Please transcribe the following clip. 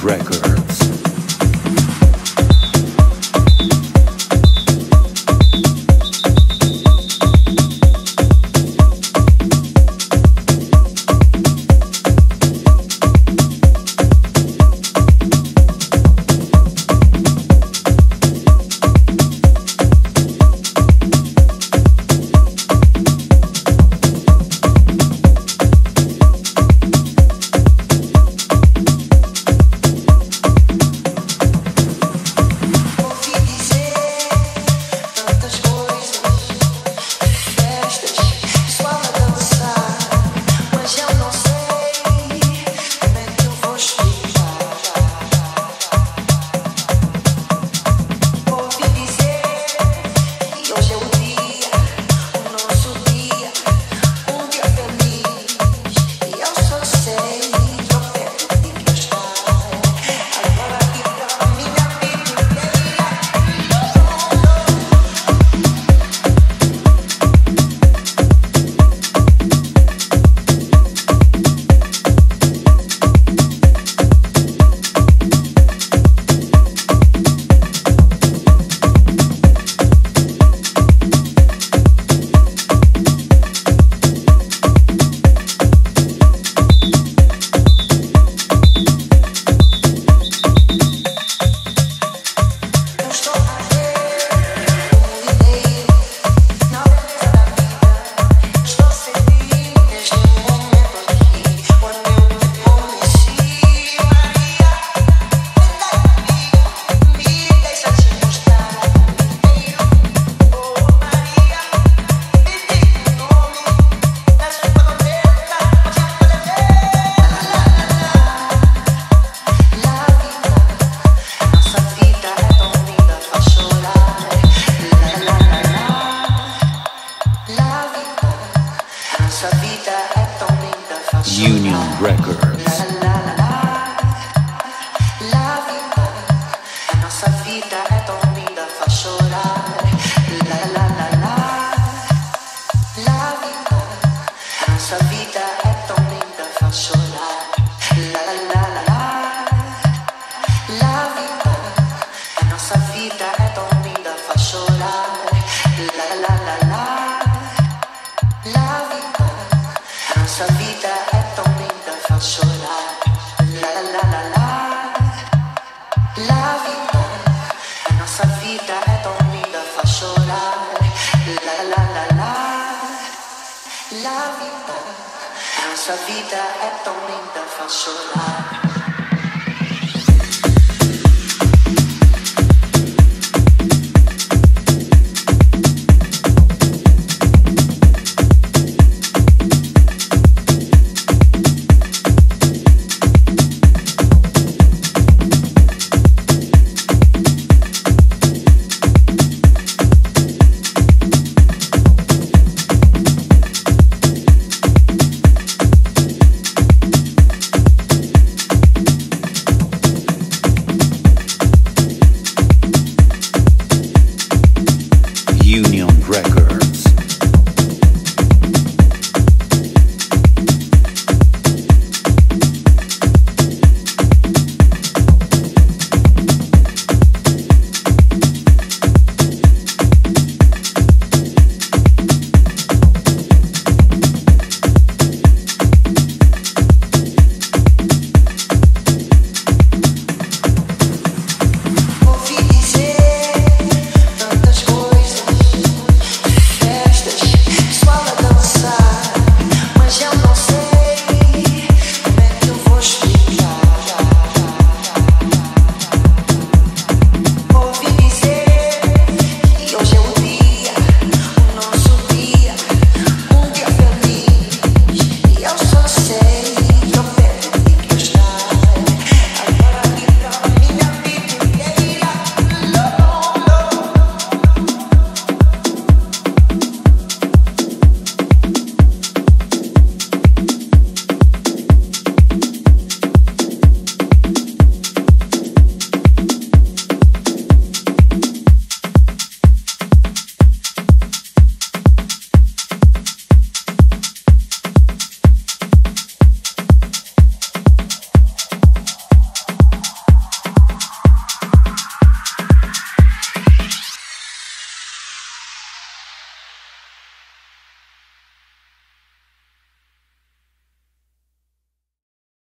Records. Union Records. Nossa vida é tão linda, faz chorar. La la la la, la vida. Nossa vida é tão linda, faz chorar. La la la la la, la vida. Nossa vida é tão linda, faz chorar. La la la la, la vida. Nossa vida é tão linda, faz chorar. La la la la la, la vida. Nossa vida é tão linda, faz chorar. La la la la, la vida. Nossa vida é tão linda, faz chorar.